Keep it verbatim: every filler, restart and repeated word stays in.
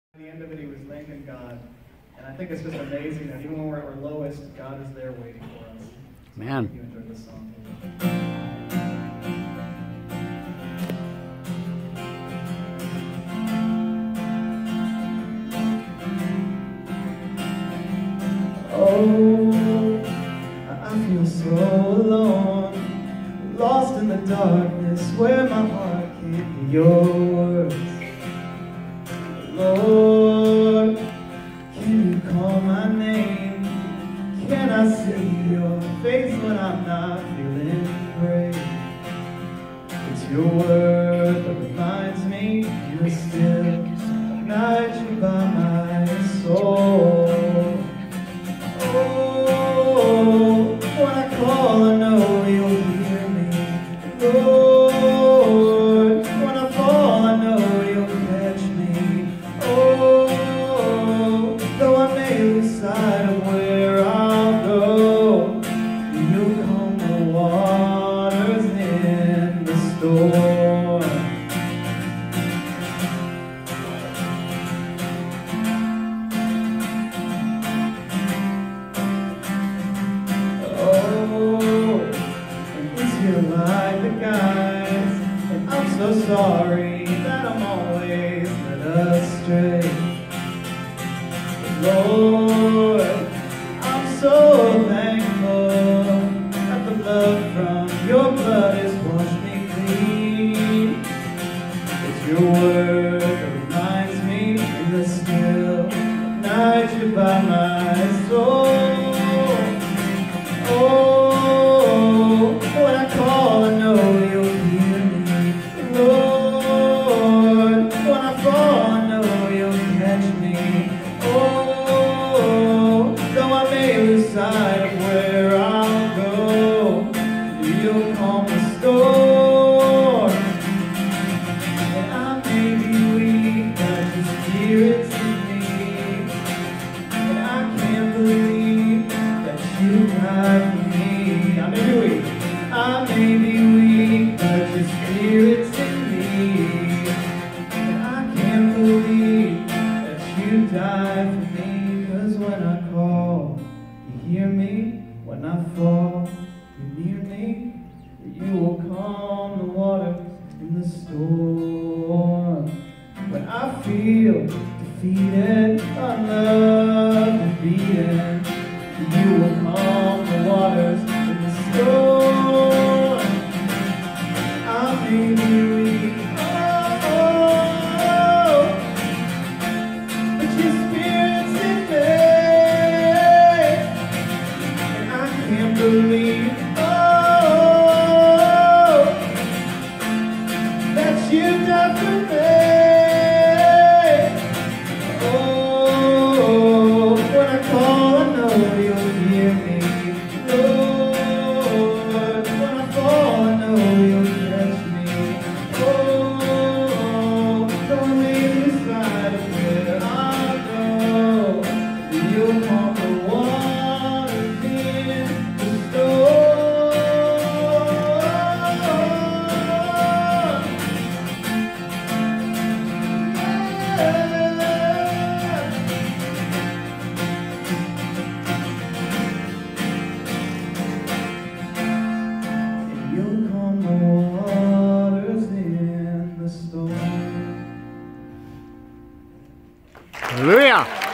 At the end of it, he was thanking God. And I think it's just amazing that even when we're at our lowest, God is there waiting for us. So Man. I hope you enjoyed this song. Oh, I feel so alone, lost in the darkness where my heart can't hear yours. Lord, can you call my name? Can I see your face when I'm not feeling great? It's your word that reminds me you're still night by my soul. Oh, when I call I know you'll hear me. Lord, when I fall I know you'll catch me. Oh, though I may lose sight of where I'll go, you'll calm the waters in the storm. Oh, and is your light that guides? And I'm so sorry that I'm always led astray. Lord, I'm so thankful that the blood from your blood has washed me clean. It's your word that reminds me in the still night you're by my soul. Oh, when I call I know you'll hear me. Lord, when I fall I know you'll catch me. Oh, though I may lose sight of where I'll go, you'll calm the storm. And I may be weak, but your spirit's in me. And I can't believe that you died for me. I may be weak, I may be weak, but your spirit's in me. And I can't believe that you died for me. 'Cause when I call, you hear me. When I fall, you're near me. You will calm the waters in the storm. When I feel defeated, unloved and beaten, you will calm the waters in the storm. I may be weak, oh, oh, but your spirit's in me. And I can't believe, oh, that you died for me. Oh, when I call I know you'll hear me. Lord, when I fall I know you'll catch me. Oh, though I may lose sight of where I go, you'll calm the waters in the storm. Yeah. You'll calm the waters in the storm. Hallelujah.